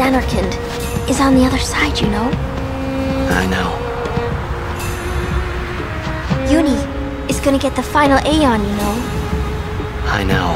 Xanarkand is on the other side, you know? I know. Uni is gonna get the final Aeon, you know? I know.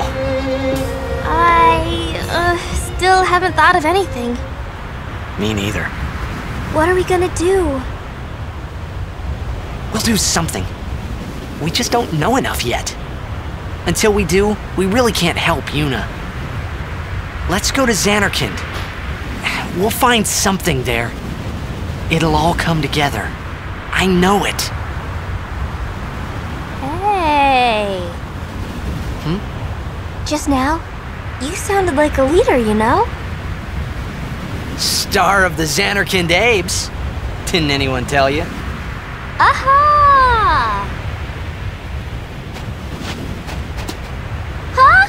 I still haven't thought of anything. Me neither. What are we gonna do? We'll do something. We just don't know enough yet. Until we do, we really can't help Yuna. Let's go to Xanarkand. We'll find something there. It'll all come together. I know it. Hey. Just now, you sounded like a leader, you know? Star of the Xanarkand Abes. Didn't anyone tell you? Aha! Huh?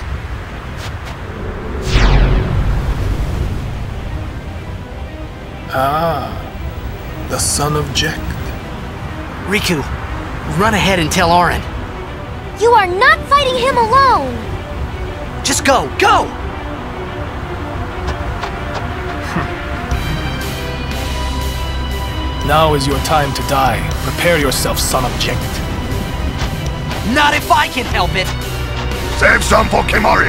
Ah, the son of Jekt. Riku, run ahead and tell Auron. You are not fighting him alone! Just go, go! Now is your time to die. Prepare yourself, son of Jekt. Not if I can help it! Save some for Kimahri!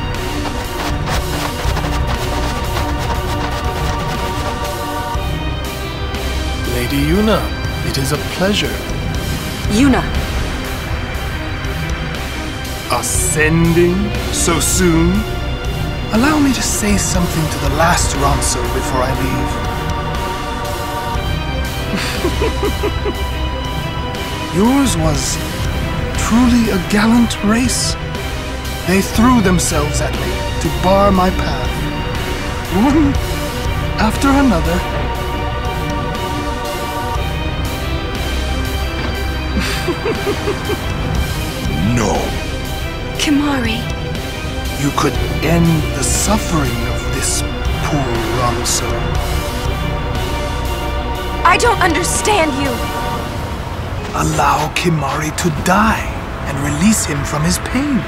Lady Yuna, it is a pleasure. Yuna. Ascending so soon? Allow me to say something to the last Ronso before I leave. Yours was truly a gallant race. They threw themselves at me to bar my path, one after another. No. Kimahri. You could end the suffering of this poor Ronso. I don't understand you. Allow Kimahri to die and release him from his pain.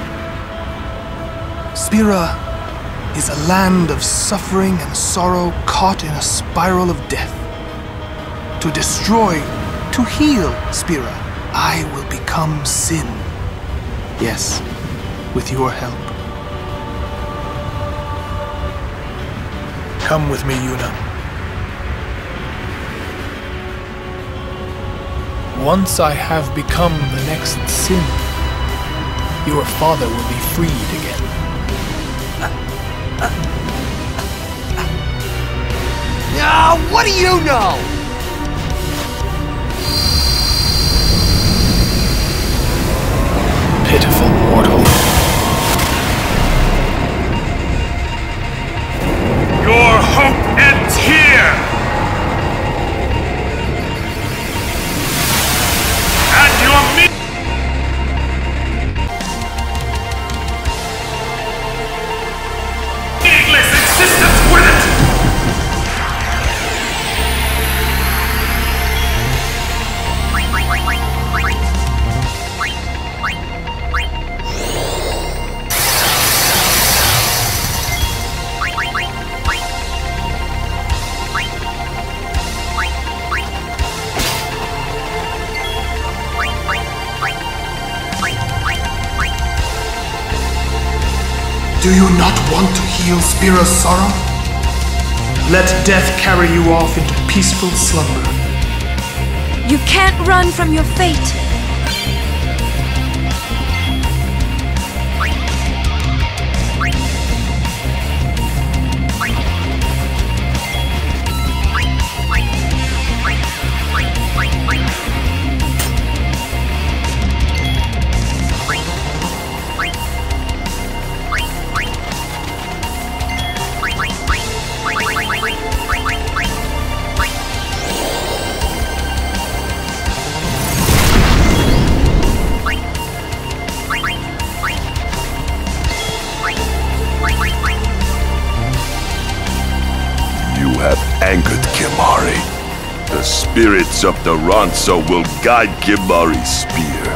Spira is a land of suffering and sorrow caught in a spiral of death. To destroy, to heal Spira, I will become Sin. Yes, with your help. Come with me, Yuna. Once I have become the next Sin, your father will be freed again. What do you know? Pitiful mortal. Your hope ends here! And your meaningless existence with it! Do you not want to heal Spira's sorrow? Let death carry you off into peaceful slumber. You can't run from your fate. Angered Kimahri. The spirits of the Ronso will guide Kimahri's spear.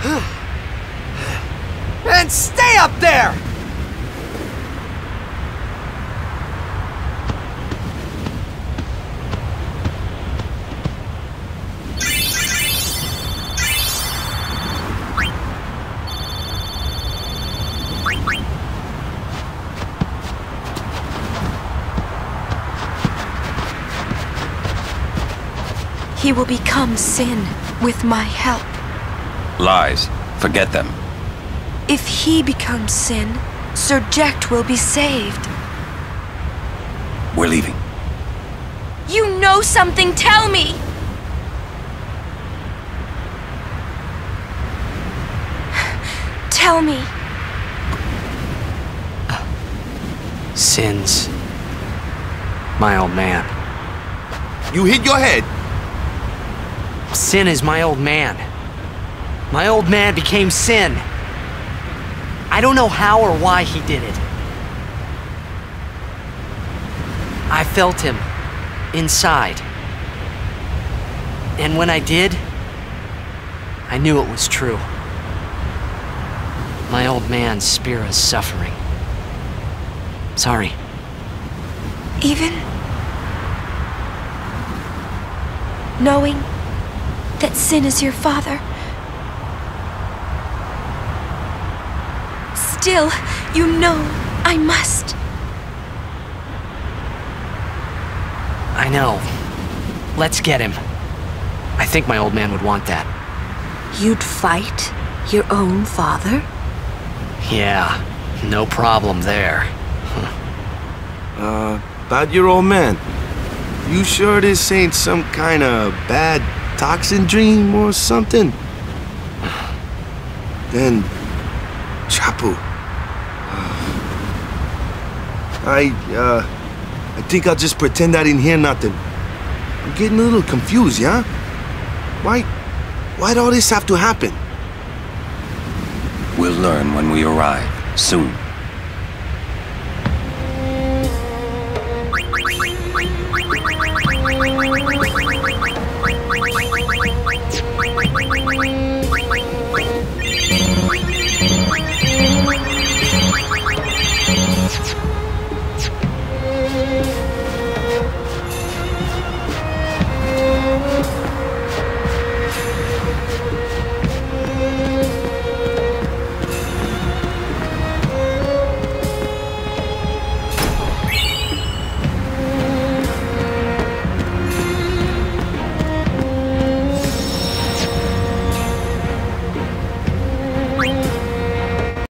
And stay up there! He will become sin with my help. Lies. Forget them. If he becomes sin, Sir Jecht will be saved. We're leaving. You know something, tell me! Tell me. Sin's my old man. You hit your head. Sin is my old man. My old man became Sin. I don't know how or why he did it. I felt him inside. And when I did, I knew it was true. My old man, Spira's suffering. Sorry. Even knowing that Sin is your father, still, you know I must. I know. Let's get him. I think my old man would want that. You'd fight your own father? Yeah, no problem there. About your old man. You sure this ain't some kind of bad toxin dream or something? Then, Chapu. I think I'll just pretend I didn't hear nothing. I'm getting a little confused, yeah? Why'd all this have to happen? We'll learn when we arrive, soon.